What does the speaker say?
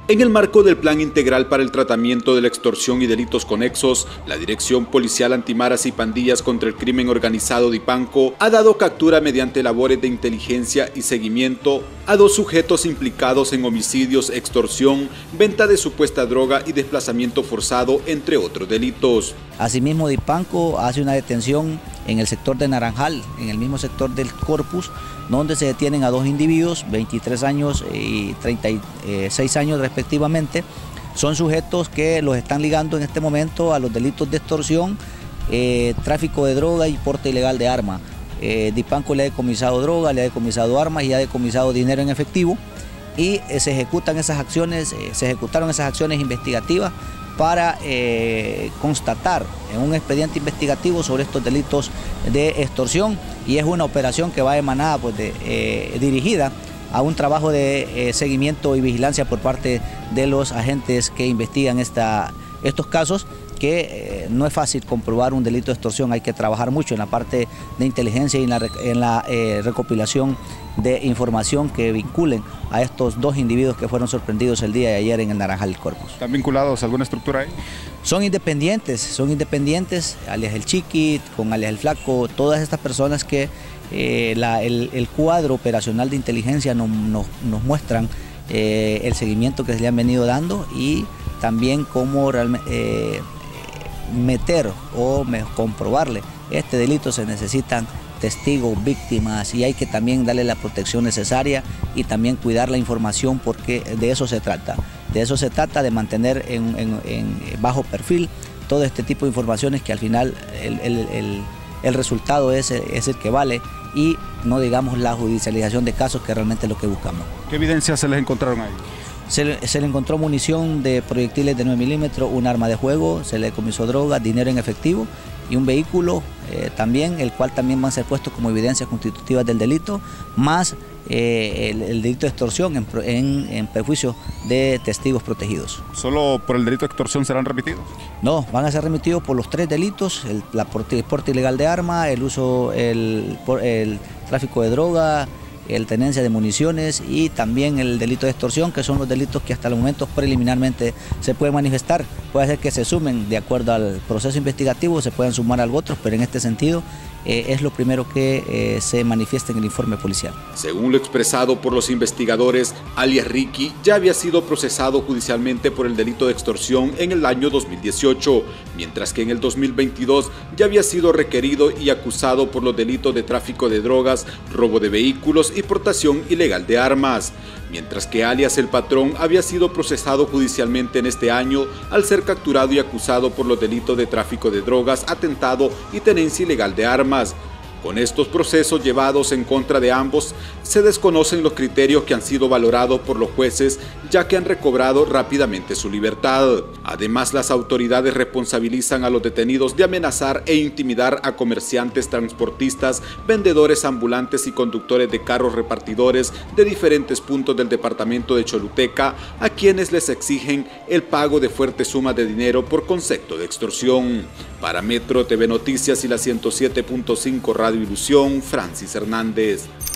En el marco del Plan Integral para el Tratamiento de la Extorsión y Delitos Conexos, la Dirección Policial Antimaras y Pandillas contra el Crimen Organizado DIPANCO ha dado captura mediante labores de inteligencia y seguimiento a 2 sujetos implicados en homicidios, extorsión, venta de supuesta droga y desplazamiento forzado, entre otros delitos. Asimismo, DIPANCO hace una detención en el sector de Naranjal, en el mismo sector del Corpus, donde se detienen a 2 individuos, 23 años y 36 años respectivamente. Son sujetos que los están ligando en este momento a los delitos de extorsión, tráfico de droga y porte ilegal de armas. DIPANCO le ha decomisado droga, le ha decomisado armas y ha decomisado dinero en efectivo, y se ejecutaron esas acciones investigativas para constatar en un expediente investigativo sobre estos delitos de extorsión, y es una operación que va emanada dirigida a un trabajo de seguimiento y vigilancia por parte de los agentes que investigan estos casos, que no es fácil comprobar un delito de extorsión. Hay que trabajar mucho en la parte de inteligencia y en la recopilación de información que vinculen a estos 2 individuos que fueron sorprendidos el día de ayer en el Naranjal del Corpus. ¿Están vinculados a alguna estructura ahí? Son independientes, alias el Chiqui, con alias el Flaco, todas estas personas que el cuadro operacional de inteligencia nos muestran el seguimiento que se le han venido dando, y también cómo realmente meter o comprobarle este delito se necesitan testigos, víctimas, y hay que también darle la protección necesaria y también cuidar la información, porque de eso se trata. De eso se trata, de mantener en bajo perfil todo este tipo de informaciones, que al final el resultado es el que vale, y no digamos la judicialización de casos, que realmente es lo que buscamos. ¿Qué evidencias se les encontraron ahí? Se le encontró munición de proyectiles de 9 milímetros, un arma de juego, se le decomisó droga, dinero en efectivo y un vehículo también, el cual también va a ser puesto como evidencias constitutivas del delito, más el delito de extorsión en perjuicio de testigos protegidos. ¿Solo por el delito de extorsión serán remitidos? No, van a ser remitidos por los 3 delitos, el porte ilegal de arma, el tráfico de droga, el tenencia de municiones y también el delito de extorsión, que son los delitos que hasta el momento preliminarmente se pueden manifestar. Puede ser que se sumen de acuerdo al proceso investigativo, se puedan sumar algo otros, pero en este sentido es lo primero que se manifiesta en el informe policial. Según lo expresado por los investigadores, alias Ricky ya había sido procesado judicialmente por el delito de extorsión en el año 2018, mientras que en el 2022 ya había sido requerido y acusado por los delitos de tráfico de drogas, robo de vehículos y portación ilegal de armas, mientras que alias El Patrón había sido procesado judicialmente en este año al ser capturado y acusado por los delitos de tráfico de drogas, atentado y tenencia ilegal de armas. Con estos procesos llevados en contra de ambos, se desconocen los criterios que han sido valorados por los jueces, ya que han recobrado rápidamente su libertad. Además, las autoridades responsabilizan a los detenidos de amenazar e intimidar a comerciantes, transportistas, vendedores ambulantes y conductores de carros repartidores de diferentes puntos del departamento de Choluteca, a quienes les exigen el pago de fuertes sumas de dinero por concepto de extorsión. Para Metro TV Noticias y la 107.5 Radio Ilusión, Francis Hernández.